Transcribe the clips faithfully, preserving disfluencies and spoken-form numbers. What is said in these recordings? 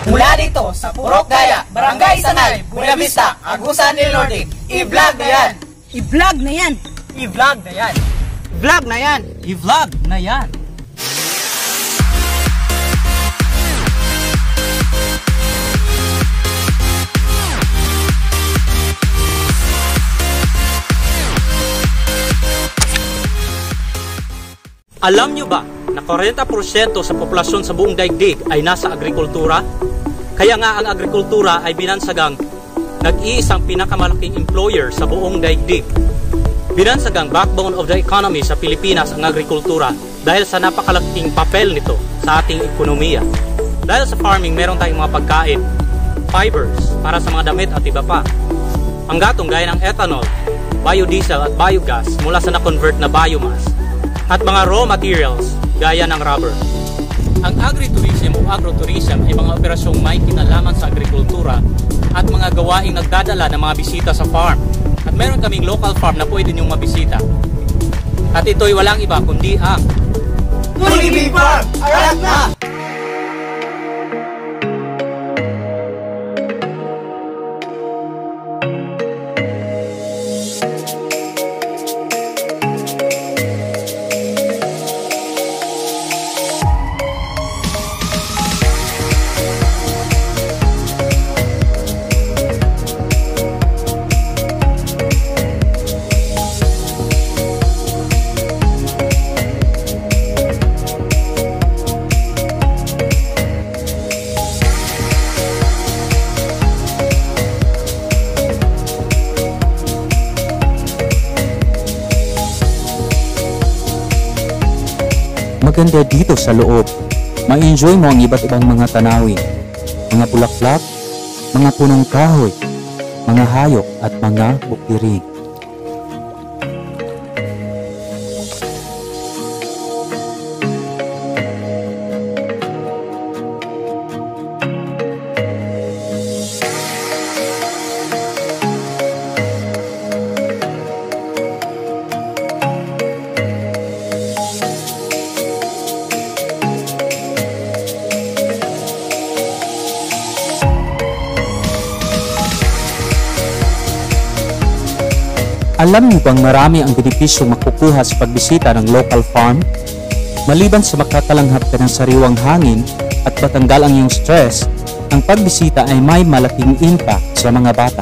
Mula dito sa Purok Gaya, Barangay Sangay, Buena Vista, Agusan del Norte. I-vlog na yan! I-vlog na yan! I-vlog na yan! Vlog na yan! I-vlog na yan! Alam nyo ba na forty percent sa populasyon sa buong daigdig ay nasa agrikultura? Kaya nga ang agrikultura ay binansagang nag-iisang pinakamalaking employer sa buong daigdig. Binansagang backbone of the economy sa Pilipinas ang agrikultura dahil sa napakalaking papel nito sa ating ekonomiya. Dahil sa farming, meron tayong mga pagkain, fibers para sa mga damit at iba pa. Ang gatong gaya ng ethanol, biodiesel at biogas mula sa na-convert na biomass, at mga raw materials gaya ng rubber. Ang agritourism o agrotourism ay mga operasyong may kinalaman sa agrikultura at mga gawaing nagdadala ng mga bisita sa farm. At meron kaming local farm na pwede niyong mabisita. At ito'y walang iba kundi ang Tulibig Farm! Arat na! Maganda dito sa loob. Ma-enjoy mo ang iba't ibang mga tanawin, mga bulaklak, mga punong kahoy, mga hayop at mga bukirin. Alam niyo bang marami ang benepisyong makukuha sa pagbisita ng local farm? Maliban sa makakalanghap ka ng sariwang hangin at matanggal ang iyong stress, ang pagbisita ay may malaking impact sa mga bata.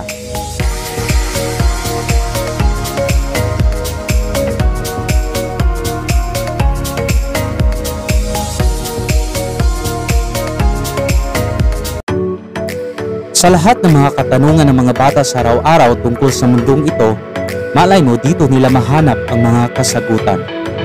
Sa lahat ng mga katanungan ng mga bata sa araw-araw tungkol sa mundong ito, malay mo dito nila mahanap ang mga kasagutan.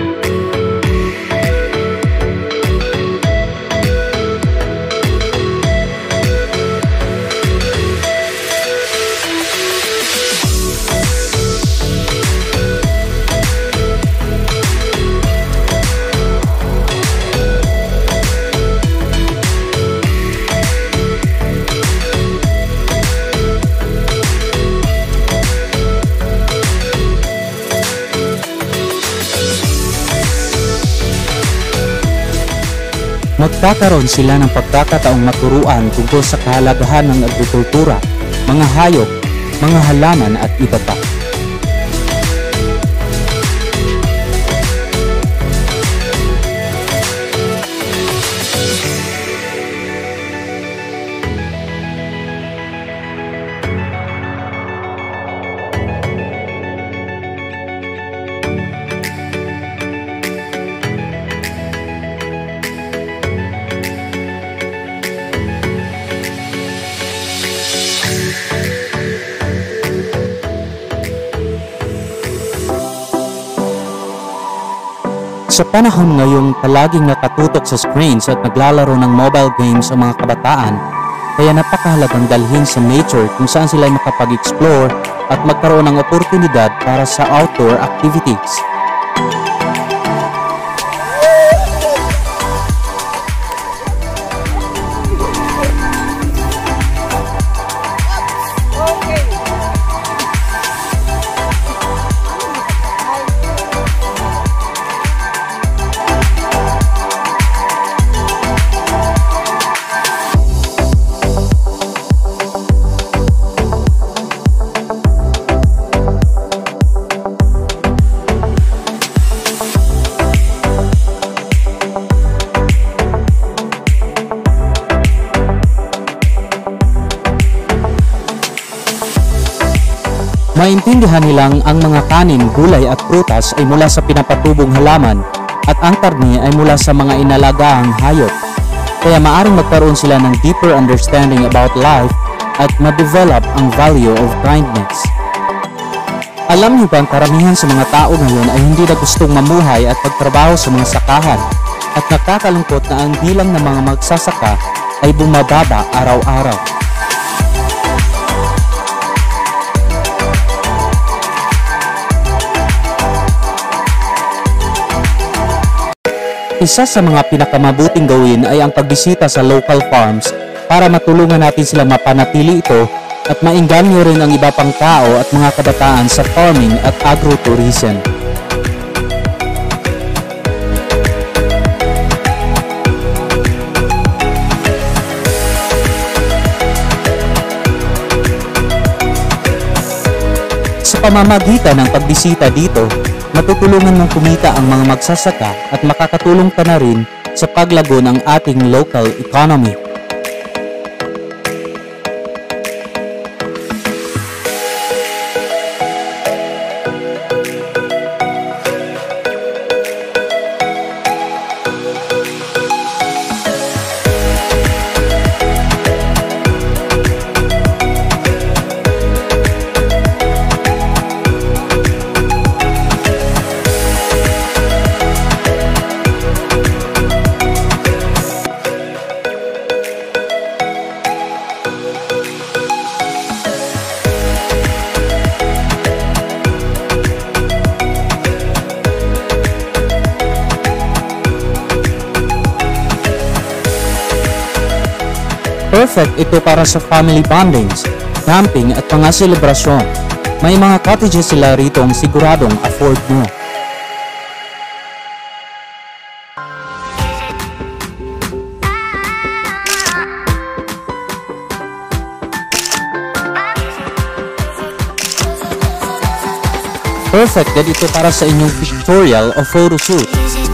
Magkakaroon sila ng pagkakataong maturuan tungkol sa kahalagahan ng agrikultura, mga hayop, mga halaman at iba pa. Sa panahon ngayong palaging nakatutok sa screens at naglalaro ng mobile games ang mga kabataan, kaya napakahalagang dalhin sa nature kung saan sila ay makapag-explore at magkaroon ng oportunidad para sa outdoor activities. Maintindihan nilang ang mga kanin, gulay at prutas ay mula sa pinapatubong halaman at ang karne ay mula sa mga inalagahang hayop. Kaya maaring magkaroon sila ng deeper understanding about life at ma-develop ang value of kindness. Alam niyo ba ang karamihan sa mga tao ngayon ay hindi na gustong mamuhay at pagtrabaho sa mga sakahan at nakakalungkot na ang bilang ng mga magsasaka ay bumababa araw-araw. Isa sa mga pinakamabuting gawin ay ang pagbisita sa local farms para matulungan natin sila mapanatili ito at maengganyo rin ang iba pang tao at mga kabataan sa farming at agrotourism. Sa pamamagitan ng pagbisita dito, matutulungan mong kumita ang mga magsasaka at makakatulong ka na rin sa paglago ng ating local economy. Perfect ito para sa family bondings, camping at mga selebrasyon. May mga cottages sila rito ang siguradong afford mo. Perfect din ito para sa inyong pictorial o photoshoot.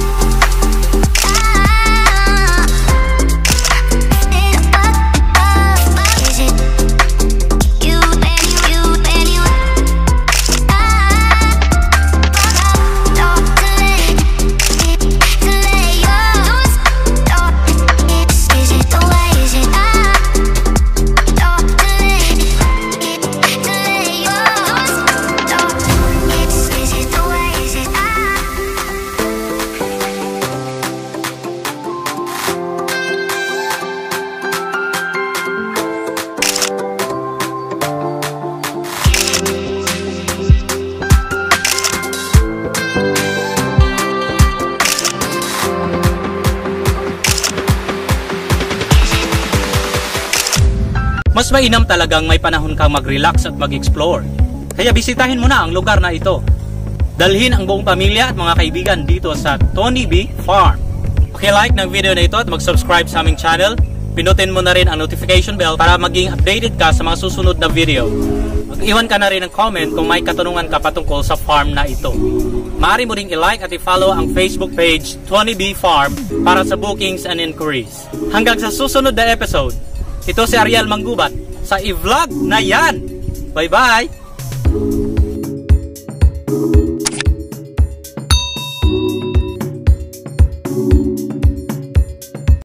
Mas mainam talagang may panahon kang mag-relax at mag-explore. Kaya bisitahin mo na ang lugar na ito. Dalhin ang buong pamilya at mga kaibigan dito sa Tony B Farm. Paki-like ng video na ito at mag-subscribe sa aming channel. Pinutin mo na rin ang notification bell para maging updated ka sa mga susunod na video. Mag-iwan ka na rin ng comment kung may katanungan ka patungkol sa farm na ito. Maaari mo ring i-like at i-follow ang Facebook page Tony B Farm para sa bookings and inquiries. Hanggang sa susunod na episode. Ito si Ariel Manggubat sa i-vlog na yan. Bye-bye!